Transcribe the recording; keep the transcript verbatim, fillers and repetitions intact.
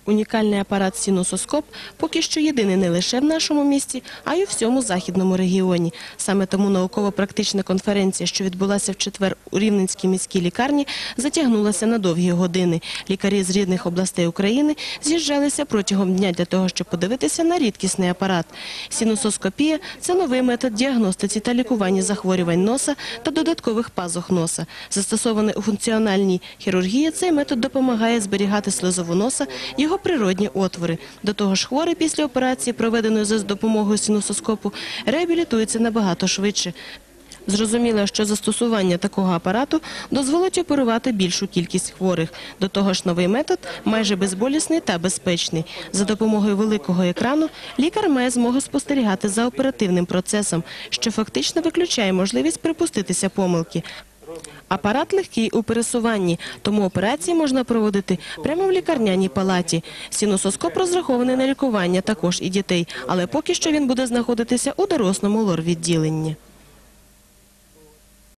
Унікальний апарат «Синусоскоп» поки що єдиний не лише в нашому місті, а й у всьому західному регіоні. Саме тому науково-практична конференція, що відбулася в четвер у Рівненській міській лікарні, затягнулася на довгі години. Лікарі з різних областей України з'їжджалися протягом дня для того, щоб подивитися на рідкісний апарат. Синусоскопія – це новий метод діагностиці та лікування захворювань носа та додаткових пазух носа. Застосований у функціональній хірургії, цей метод допомагає зберігати слизову носа, його природні отвори. До того ж, хворий після операції, проведеної за допомогою синусоскопу, реабілітується набагато швидше. Зрозуміло, що застосування такого апарату дозволить оперувати більшу кількість хворих. До того ж, новий метод майже безболісний та безпечний. За допомогою великого екрану лікар має змогу спостерігати за оперативним процесом, що фактично виключає можливість припуститися помилки. Апарат легкий у пересуванні, тому операції можна проводити прямо в лікарняній палаті. Синусоскоп розрахований на лікування також і дітей, але поки що він буде знаходитися у дорослому лор-відділенні.